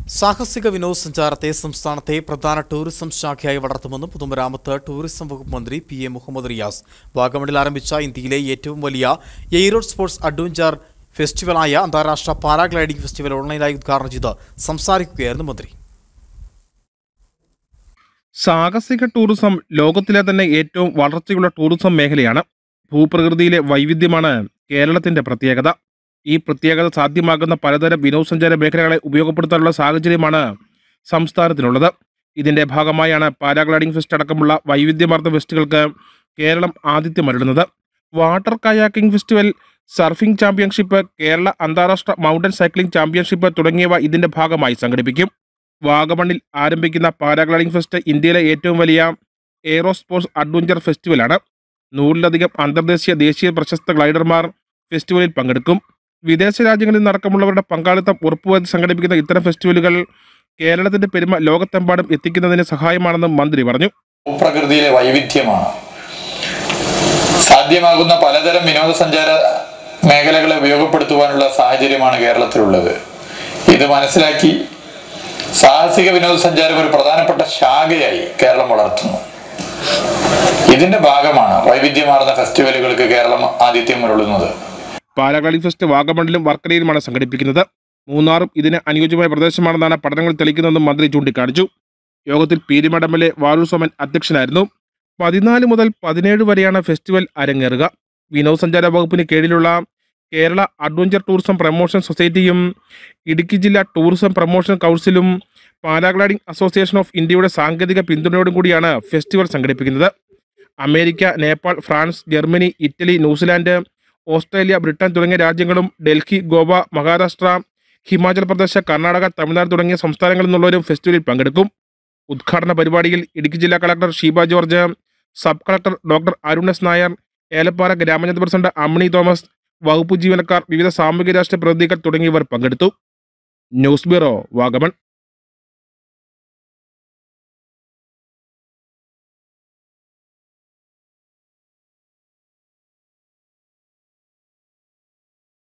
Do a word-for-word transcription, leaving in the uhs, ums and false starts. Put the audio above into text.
സാഹസിക വിനോദസഞ്ചാരത്തെ സംസ്ഥാനത്തെ പ്രധാന ടൂറിസം ശാഖയായി വളർത്തുമെന്ന് പൊതുമരാമത്ത് ടൂറിസം വകുപ്പ് മന്ത്രി പി എ മുഹമ്മദ് റിയാസ്. വാഗമണിൽ ആരംഭിച്ച ഇന്ത്യയിലെ ഏറ്റവും വലിയ എയ്റോഡ് സ്പോർട്സ് അഡ്വഞ്ചർ ഫെസ്റ്റിവലായ അന്താരാഷ്ട്ര പാരാഗ്ലൈഡിംഗ് ഫെസ്റ്റിവൽ ഓൺലൈനായി ഉദ്ഘാടനം ചെയ്ത് സംസാരിക്കുകയായിരുന്നു മന്ത്രി. സാഹസിക ടൂറിസം ലോകത്തിലെ തന്നെ ഏറ്റവും വളർച്ചയുള്ള ടൂറിസം മേഖലയാണ്. ഭൂപ്രകൃതിയിലെ വൈവിധ്യമാണ് കേരളത്തിന്റെ പ്രത്യേകത. ഈ പ്രത്യേകത സാധ്യമാകുന്ന പലതരം വിനോദസഞ്ചാര മേഖലകളെ ഉപയോഗപ്പെടുത്താനുള്ള സാഹചര്യമാണ് സംസ്ഥാനത്തിനുള്ളത്. ഇതിന്റെ ഭാഗമായാണ് പാരാഗ്ലൈഡിംഗ് ഫെസ്റ്റ് അടക്കമുള്ള വൈവിധ്യമാർന്ന ഫെസ്റ്റുകൾക്ക് കേരളം ആതിഥ്യമരുളുന്നത്. Water kayaking festival, surfing championship, Kerala അന്താരാഷ്ട്ര മൗണ്ടൻ സൈക്ലിംഗ് ചാമ്പ്യൻഷിപ്പ് തുടങ്ങിയവ ഇതിന്റെ ഭാഗമായി സംഘടിപ്പിക്കും. വാഗമണിൽ ആരംഭിക്കുന്ന പാരാഗ്ലൈഡിംഗ് ഫെസ്റ്റ് ഇന്ത്യയിലെ ഏറ്റവും വലിയ എയ്റോ സ്പോർട്സ് അഡ്വഞ്ചർ ഫെസ്റ്റിവലാണ്. നൂറിലധികം അന്തർദേശീയ ദേശീയ പ്രശസ്ത ഗ്ലൈഡർമാർ ഫെസ്റ്റിവലിൽ പങ്കെടുക്കും. വിദേശ രാജ്യങ്ങളിൽ നിന്നടക്കമുള്ളവരുടെ പങ്കാളിത്തം ഉറപ്പുവരുത്തി സംഘടിപ്പിക്കുന്ന ഇത്തരം ഫെസ്റ്റിവലുകൾ കേരളത്തിന്റെ പെരുമ ലോകത്തെമ്പാടും എത്തിക്കുന്നതിന് സഹായമാണെന്നും മന്ത്രി പറഞ്ഞു. ഭൂപ്രകൃതിയിലെ വൈവിധ്യമാണ് സാധ്യമാകുന്ന പലതരം വിനോദസഞ്ചാര മേഖലകളെ ഉപയോഗപ്പെടുത്തുവാനുള്ള സാഹചര്യമാണ് കേരളത്തിലുള്ളത്. ഇത് മനസ്സിലാക്കി സാഹസിക വിനോദസഞ്ചാരം ഒരു പ്രധാനപ്പെട്ട ശാഖയായി കേരളം വളർത്തുന്നു. ഇതിന്റെ ഭാഗമാണ് വൈവിധ്യമാർന്ന ഫെസ്റ്റിവലുകൾക്ക് കേരളം ആതിഥ്യം അരുളുന്നത്. പാരാഗ്ലൈഡിംഗ് ഫെസ്റ്റ് വാഗമണിലും വർക്കലയിലുമാണ് സംഘടിപ്പിക്കുന്നത്. മൂന്നാറും ഇതിന് അനുയോജ്യമായ പ്രദേശമാണെന്നാണ് പഠനങ്ങൾ തെളിയിക്കുന്നതെന്നും മന്ത്രി ചൂണ്ടിക്കാണിച്ചു. യോഗത്തിൽ Peermade M L A Vazhoor Soman അധ്യക്ഷനായിരുന്നു. പതിനാല് മുതൽ പതിനേഴ് വരെയാണ് ഫെസ്റ്റിവൽ അരങ്ങേറുക. വിനോദസഞ്ചാര വകുപ്പിന് കീഴിലുള്ള കേരള അഡ്വഞ്ചർ ടൂറിസം പ്രൊമോഷൻ സൊസൈറ്റിയും ഇടുക്കി ജില്ലാ ടൂറിസം പ്രൊമോഷൻ കൗൺസിലും പാരാഗ്ലൈഡിംഗ് അസോസിയേഷൻ ഓഫ് ഇന്ത്യയുടെ സാങ്കേതിക പിന്തുണയോടും കൂടിയാണ് ഫെസ്റ്റിവൽ സംഘടിപ്പിക്കുന്നത്. America, Nepal, France, Germany, Italy, New Zealand, Australia, Britain തുടങ്ങിയ രാജ്യങ്ങളും ഡൽഹി, ഗോവ, മഹാരാഷ്ട്ര, ഹിമാചൽ പ്രദേശ്, കർണാടക, തമിഴ്നാട് തുടങ്ങിയ സംസ്ഥാനങ്ങളിൽ നിന്നുള്ളവരും ഫെസ്റ്റിവലിൽ പങ്കെടുക്കും. ഉദ്ഘാടന പരിപാടിയിൽ ഇടുക്കി ജില്ലാ collector Sheeba George, sub collector doctor Arun S Nair, Elappara ഗ്രാമപഞ്ചായത്ത് പ്രസിഡന്റ് അമ്മിണി തോമസ്, വകുപ്പ് ജീവനക്കാർ, വിവിധ സാമൂഹിക രാഷ്ട്രീയ പ്രതിനിധികൾ തുടങ്ങിയവർ പങ്കെടുത്തു. News bureau, Vagamon.